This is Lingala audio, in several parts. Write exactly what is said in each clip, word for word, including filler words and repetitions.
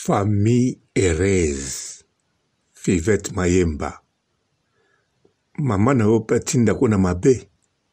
Famille heureuse. Fivette Mayemba. Maman n'a pas tinda kuna mabe.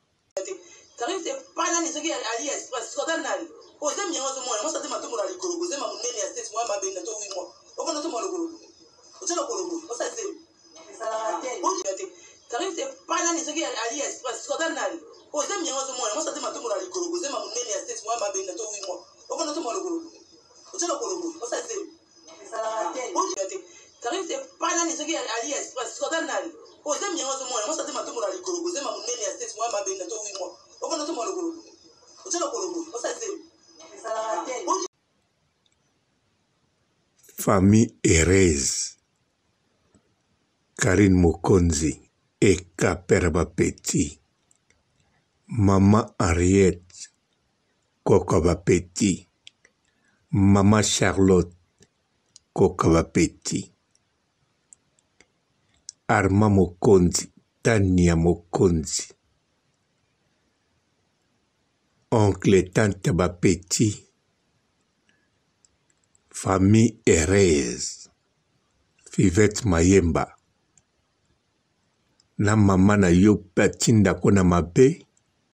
Famille heureuse. Karine Mokonzi et Kaperba Petit. Maman Henriette Kokaba Petit. Maman Charlotte Kokaba Petit. Arma Mokonzi, Tania Mokonzi. Oncle et tante Bapeti. Famille heureuse. Fivette Mayemba. Na mama na yo patinda kona mabe.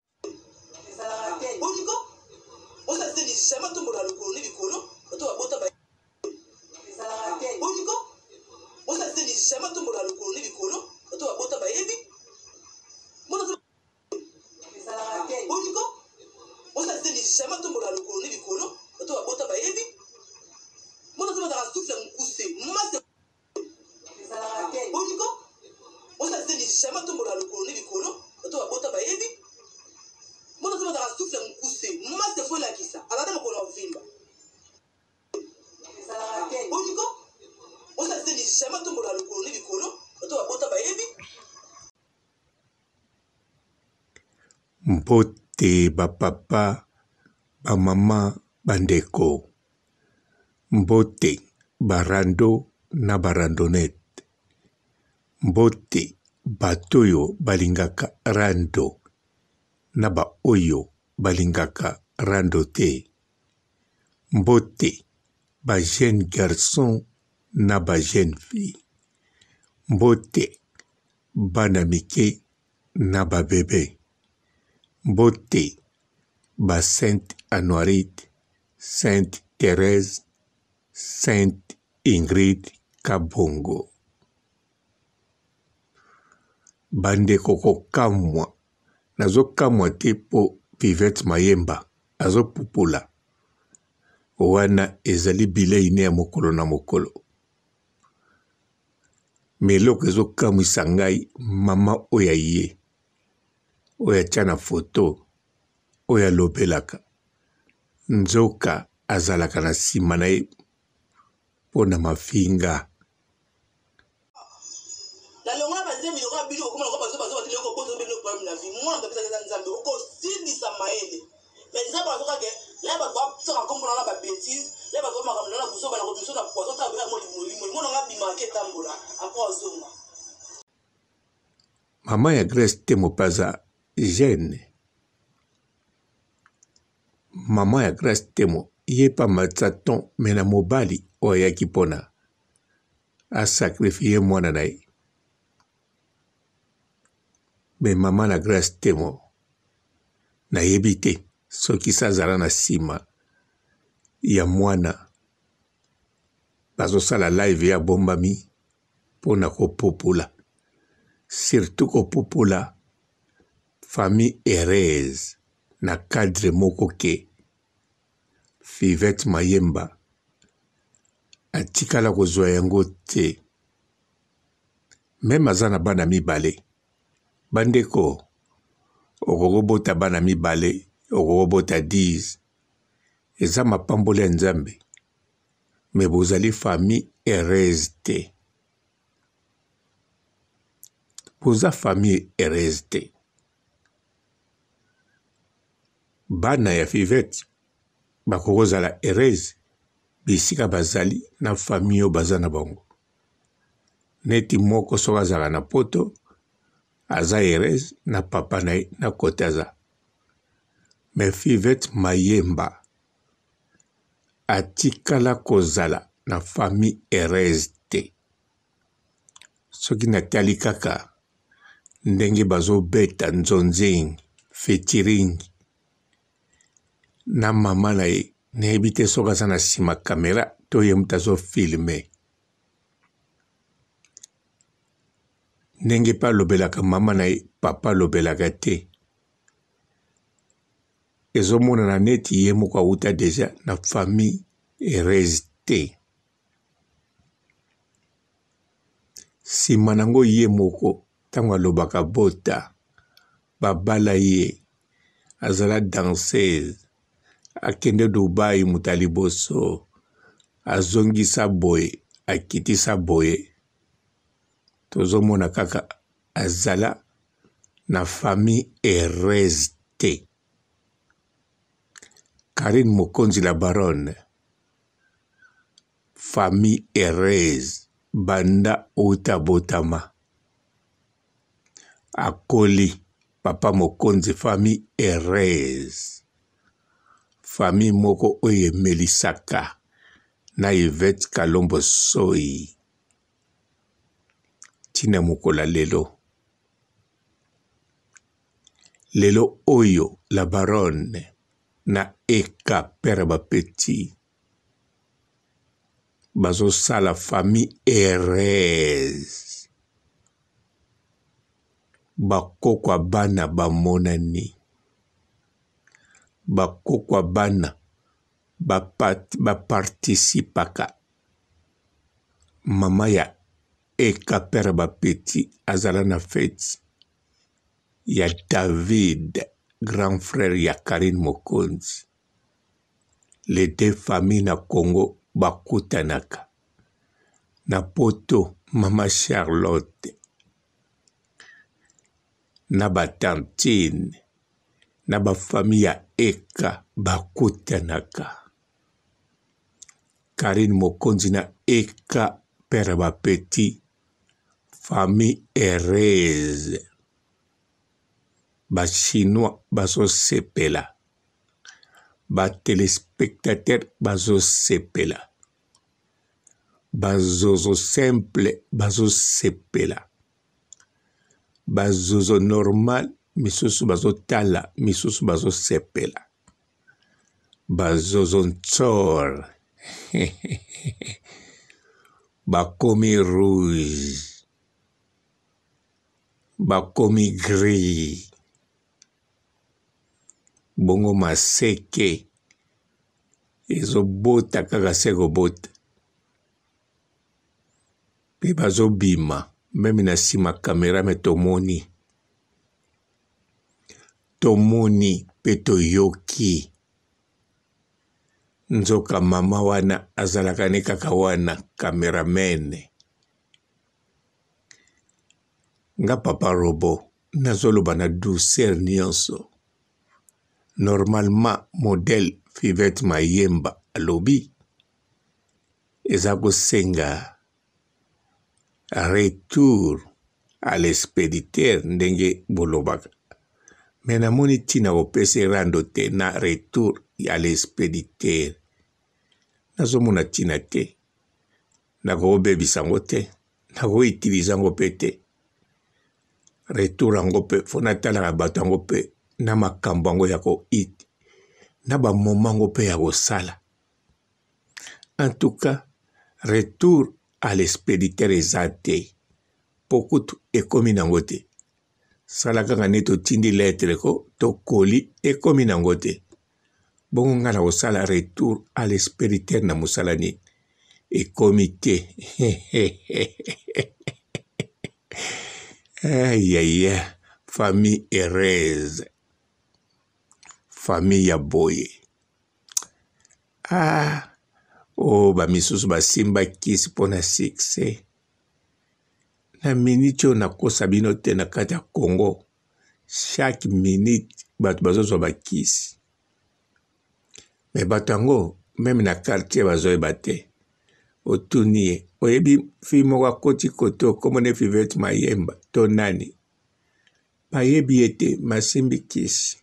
Mbote ba papa, ba mama, bandeko. Mbote barando na barandonet. Mbote batoyo balingaka rando na ba oyo balingaka rando te. Mbote ba jeune garçon na ba jeune fille. Mbote bana mike na ba bébé. Mbote ba Sainte Anuarite, Sainte Thérèse, Sainte Ingrid Kabongo. Bande koko kamwa. Nazo kamwa te po Fivette Mayemba. Azo pupula. Wana ezali bilei ne ya mokolo na mokolo. Meloko ezo kamwisa ngai mama oya ye. Oya tshana foto. Oya lobelaka. Nzoka azalaka na sima na ye pona mafinga. Maman ya Grace Temopaza jeune. Maman ya Grace Temo ye pa matsaton mena mobali oya kipona. A sacrifié mwana na ye. Me maman na Grace Temo na yebite soki sazala na sima ya mwana bazo sala live ya bombami pona ko popula. Surtout ko popula famille heureuse na cadre moko ke Fivette Mayemba atikala kozwa yango te. Même aza na bana mibale. Bandeko okokobota bana mibale, okokobota dix. Eza mapambole ya Nzambe. Me bozali famille heureuse te. Boza famille heureuse te. Bana ya Fivette bakokozala heureuse bisika bazali na famille o baza na bango. Neti moko soka azala na poto aza heureuse na papa na ye na kote aza. Me Fivette Mayemba atikala kozala na famille heureuse te. Soki natali kaka ndenge bazobeta nzonzing featuring na mama na ye nayebi te soki aza na nsima kamera to ye mutu azofilme. Ndenge pa alobelaka mama na ye papa alobelaka te. Ezomonana neti ye moko awuta deja na famille heureuse te. Nsima nango ye moko ntango alobaka bota babala ye azala danseuse akende Dubai muta liboso azongisa boye akitisa boye tozomona kaka azala na famille heureuse te. Karine Mokonzi la baronne famille heureuse banda uta botama akoli papa Mokonzi famille heureuse famille moko oyo emelisaka na Yvette Kalombo Soyi tina mokola lelo lelo oyo la baronne na eka pere bapeti bazo sala famille heureuse bakokwa bana bamonani bakokwa bana baparticipaka mama ya eka pere bapeti azala na feti ya David grand frère ya Karine Mokonzi. Les deux familles na Congo bakutanaka na poto mama Charlotte na batantine na ba famille ya eka bakutanaka. Karine Mokonzi na eka pere bapeti famille heureuse. Ba chinois bazo sepela. Ba téléspectateurs bazo sepela. Bazozo simple bazo sepela. Bazozo normal misusu bazo tala misusu bazo sepela. Bazozo ntsor. Bakomi rouge. Bakomi gris. Bongo maseke ezo bota kaka seko bota pe bazo bima meme na sima kamera me tomoni tomoni pe toyoki nzoka mama wana azalaka ne kaka wana kameramene nga papa robo nazoloba na douceur nyonso. Normalement, modèle Fivette Mayemba alobi ezako senga retour à l'expéditeur ndenge bolobaka. Mais namoni tina opese rando te na retour à l'expéditeur. Nazomona tina te. Nako bebisa ngo te. Nako utiliza ngo pe te. Retour ango pe fona tala bato ango pe na makambo yango ya ko it na ba momango pe ya ko sala. En tout cas, retour à l'expéditeur ezate pokutu ekomi nango te. Sala kaka neto tindi lettre ko to koli ekomi nango te. Bongo nga na ko sala retour à l'expéditeur na musala ni ekomi te. Aïe aïe aïe, famille heureuse. Famille ya boye. Ah, oh, ba misusu ba simba kisi pona succès. Na minute on a kosa bino te na kati ya Congo. Chaque minute bato bazozo ba kisi. Mais batango même na quartier bazoe bate. Otunie, oyebi fi moko koti koto komone Fivette Mayemba to nani. Bayebi ete masimbi kisi.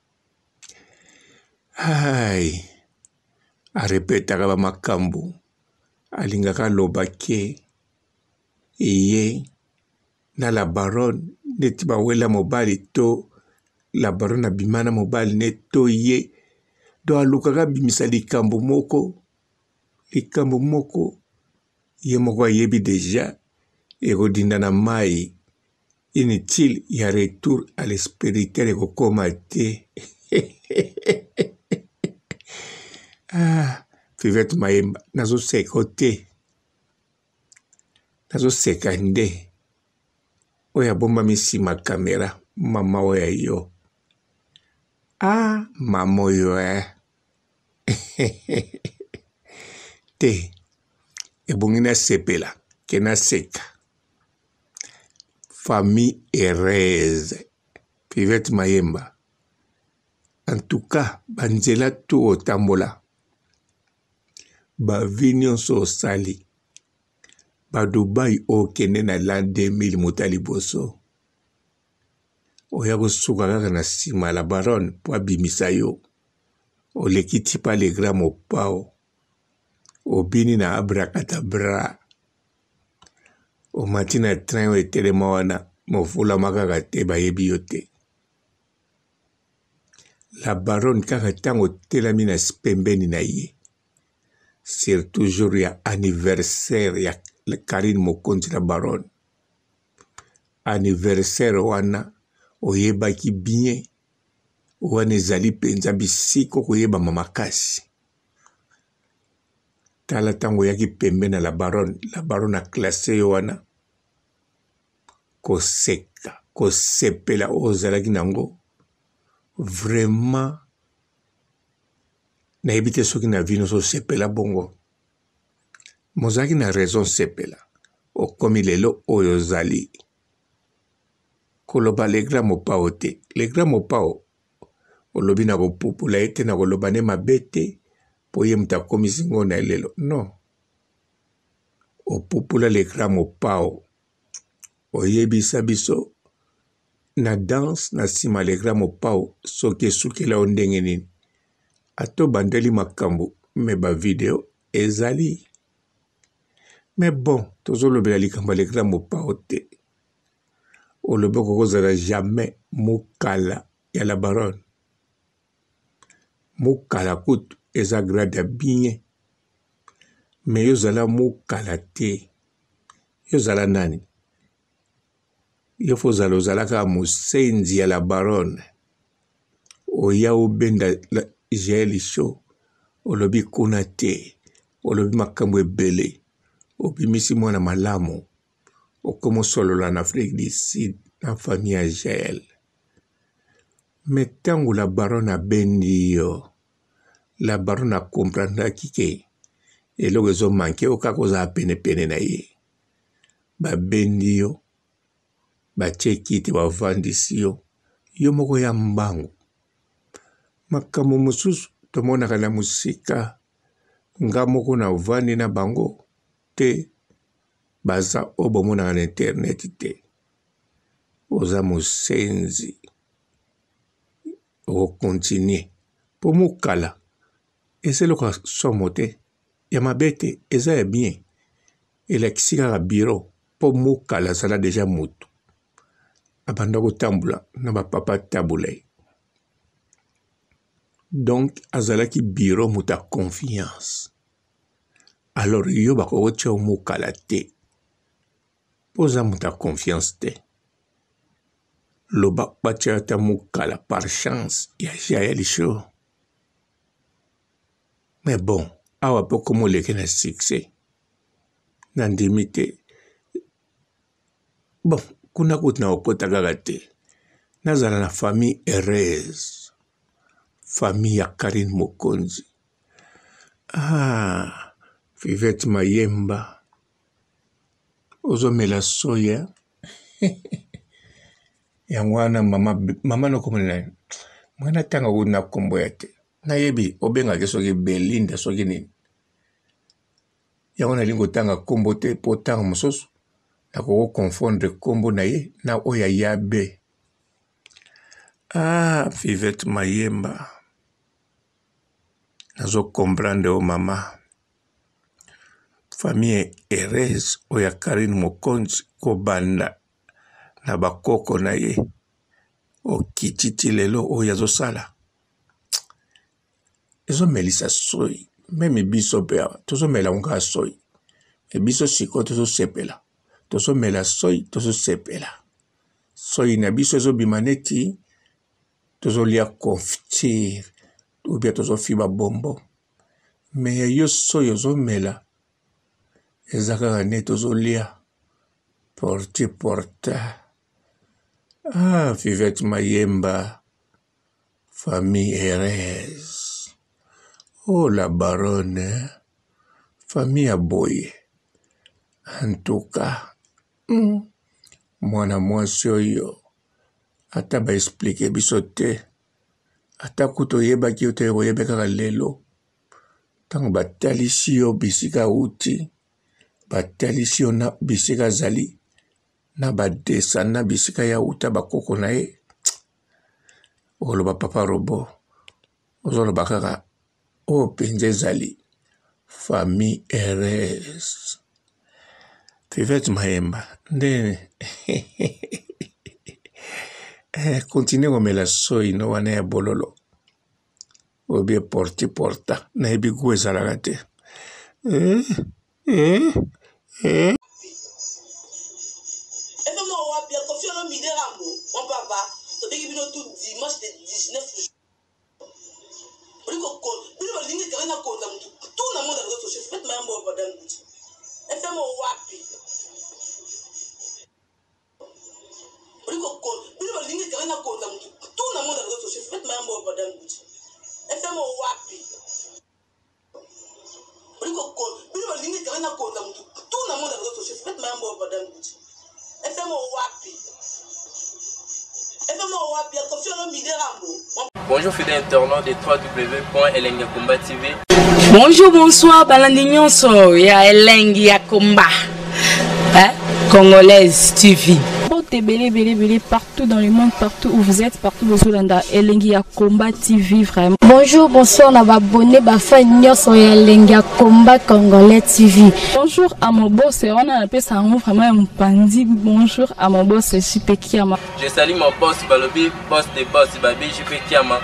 Ai, arepetaka ba makambo alingaka loba ke eye na la baronne neti bawela mobali to la baronne abimana mobali ne to ye do alukaka bimisa likambo moko likambo moko ye moko ayebi deja ekodinda na mai inutile ya retour à l'espirituel ekokoma te. Ah, Vivette Mayemba nazoseka te nazoseka nde oyo abombami nsima kamera mama oyo yo. Ah, mama oyo eh. te ebongi nasepela ke naseka famille heureuse Vivette Mayemba. En tout cas banzela to otambola bavi nyonso osali badubai okende na l'an deux mille muta liboso oya kosuka kaka na nsima la baronne po abimisa yo oleki ti pa le grand mopao obini na abracadabra omati na train oyo etelema wana mofulama kaka te bayebi yo te. La baronne kaka ntango otelami na pembeni na ye surtout jour ya anniversaire ya Karine Mokonzi la baronne anniversaire wana oyebaki bien wana ezali mpenza bisiko koyebama makasi. Tala ntango oyaki pembeni na la baronne la baronne aklase yo wana koseka kosepela oyo ozalaki nango vraiment nayebi te soki na vi nyonso sepela bongo mozalaki na raison sepela okomi lelo oyo ozali koloba le grand mopao te. Le grand mopao olobi na kopupula ye te na koloba ne mabe te po ye mutu akomisi ngo na lelo non opupula le grand mopao oyebisa biso na danse na nsima le grand mopao soki esukela yo ndenge nini ato bandeli makambo me bavideo ezali me bon tozolobela likambo le grand mopao te olobi kokozala jamais mokala ya la baronne mokala kutu eza grade ya bien me yozala mokala te yozala nani yo fozala ozalaka mosenzi ya la baronne oya obenda Jael Show olobi kuna te olobi makambo ebele obimisi mwana malamu okomo solola na Afrique du Sud na famille ya Jael. Me ntango la baronne abendi yo la baronne akomprendaki ke eloko ezomanke yo kaka ozala penepene na ye babendi yo batie kiti bavandisi yo yo moko ya mbangu. Makambo mosusu tomonaka na musika nga moko na vandi na bango te baza oyo bomonaka na internet te oza mosenzi okontinue po mokala eza eloko somo te ya mabe te eza ya bien elakisi kaka biro po mokala azala deja mutu abanda kotambola na bapapa tabola ye donc azalaki biro mutu a confiance alors yo bakokotia mokala te po oza mutu a confiance te loba batia ata mokala par chance ya Jael Show. Mais bon awa po komo leke na succès na ndimi te bon kuna kutu na okota kaka te nazala na famille heureuse famille ya Karine Mokonzi. Ah, Vivette Mayemba ozomela soya yango wana mama mama nokomona naye mwana tanga kuna kombo ya te nayebi obengaki soki Belinda soki nini yango nalingi kotanga kombo te po tanga mosusu nakoko confondre kombo na ye na oyo yabe. Ah, Vivette Mayemba nazo comprendre o mama famille Erez oya Karine Mokonzi kobanda na bakoko na ye okititi lelo oya zosala ezo melisa soyi meme biso pe tozo mela nga soyi e biso siko tozo sepela tozo mela soyi tozo sepela soyi na biso ezo bimaneti tozo lia confiture ou bien tozo fiba bombo mais yo soyi ozo mela ezaka ne tozo lia porte porta ah Vivette Mayemba famille Erez oh la baronne famille Aboye en tout cas mm, mwana mwasi oyo ata ba expliquer biso te ata kuto yebaki yo te oyebe kaka lelo tango batalisi yo bisika uti batalisi yo na bisika zali na badesa na bisika ya uta bakoko na ye oloba papa robo ozoloba kaka o penze zali famille Erez Vivette Mayemba nde eh continue komela soyi no wana ya bololo obi porti porta na ebi ku ezalaka te eh eh eh Bonjour fidèles internautes de w w w point elengi ya komba T V. Bonjour, bonsoir, balandi nyonso ya Elengi ya Komba, hein? Congolaise T V. Belé, belé, belé, partout dans le monde, partout où vous êtes, partout où vous êtes, Elengi ya Komba T V, vraiment. Bonjour, bonsoir, on va abonner, bah, fan nyonso ya Elengi ya Komba Congolais T V. Bonjour à mon boss, on a appelé ça vraiment un pandi. Bonjour à mon boss, J P Kiama. Je salue mon boss Balobi, boss de boss Babi, J P Kiama.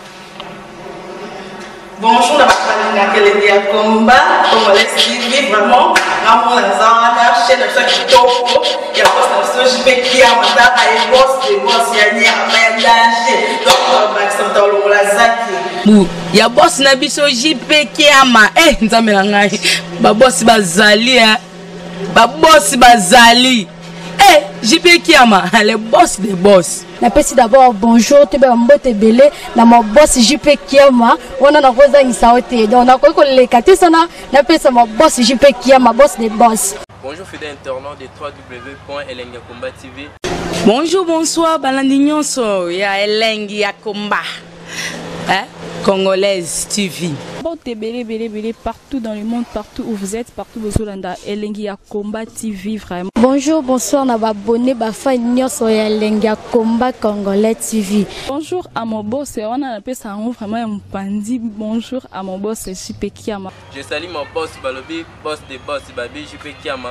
Bonjour, la famille de Elengi ya Komba Congolais T V, vraiment. Ramon Lazana, chaîne de chaque topo, il y a boss de J P Kiama, et boss de boss, il y a ni à mélanger. Donc, Maxime Talon Lazaki. Il y a boss na biso J P Kiama. Eh, nzambe na ngai. Ba boss bazali hein. Ba boss bazali. Eh, J P Kiama, le boss des boss. Napesi d'abord bonjour, te ba mbote belé na mon boss J P Kiama, on a na koza ngisaote. Donc na ko le kati sana, napesa mon boss J P Kiama, boss des boss. Bonjour fidèles internautes de w w w point elengi ya komba T V. Bonjour, bonsoir, balandi nyonso ya Elengi ya Komba, hein? Congolaise T V. Belé, belé, belé, partout dans le monde, partout où vous êtes, partout où vous êtes, Elengi ya Komba T V, vraiment. Bonjour, bonsoir, on va abonner, bah, fan nyonso ya Elengi ya Komba Congolais T V. Bonjour à mon boss, on a appelé ça vraiment un pandi. Bonjour à mon boss, J P Kiama. Je salue mon boss Balobi, boss de boss Babi, J P Kiama.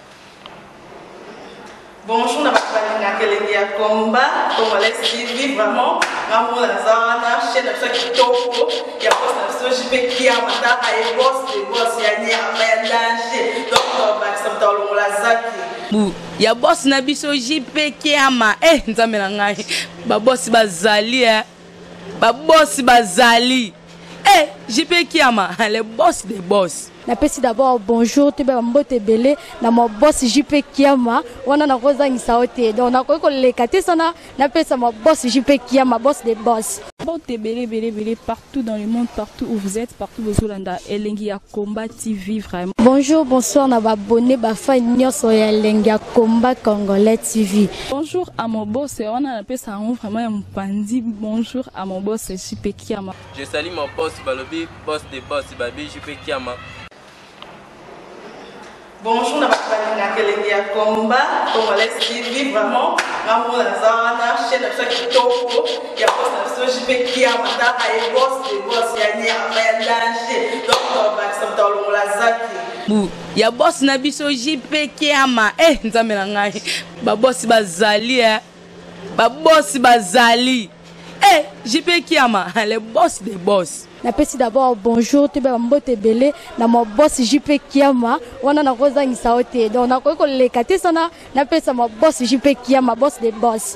Bonjour, la famille de Elengi ya Komba Congolais T V, vraiment. Ramon Lazana, chaîne de chaque topo, il y a boss de J P Kiama, et boss de boss, il y a ni à mélanger. Donc, Maxime Talon Lazaki. Il y a boss na biso J P Kiama. Eh, nzambe na ngai. Ba boss bazali hein. Ba boss bazali. Eh, J P Kiama, le boss des boss. Napesi d'abord bonjour, te ba mbote belé na mon boss J P Kiama, on a na koza ngisaote. Donc na ko le kati sana, napesa mon boss J P Kiama, boss des boss. Belé, belé, belé, partout dans le monde, partout où vous êtes, partout où vous êtes, Elengi ya Komba T V, vraiment. Bonjour, bonsoir, on va abonner, bah, fan nyonso ya Elengi ya Komba Congolais T V. Bonjour à mon boss, on a appelé ça vraiment un pandi. Bonjour à mon boss, J P Kiama. Je salue mon boss Balobi, boss de boss Babi, J P Kiama. Bonjour, na kelenge ya komba, Congolais T V, vraiment, ngamu la zana, chaîne de chaque kitoko, ya boss na so jipe kia mata, aye boss de boss ya nia, ya danger, donc on va accepter le la zaki. Bu, ya boss na biso jipe kia ma, eh, nzambe na ngai, ba boss bazali eh, ba boss bazali, eh, jipe kia ma, le boss des boss. Napesi d'abord bonjour te ba mbote belé na mo boss J P Kiama wana na koza ngisa ote donc na ko lekate sana napesa mo boss J P Kiama boss des boss.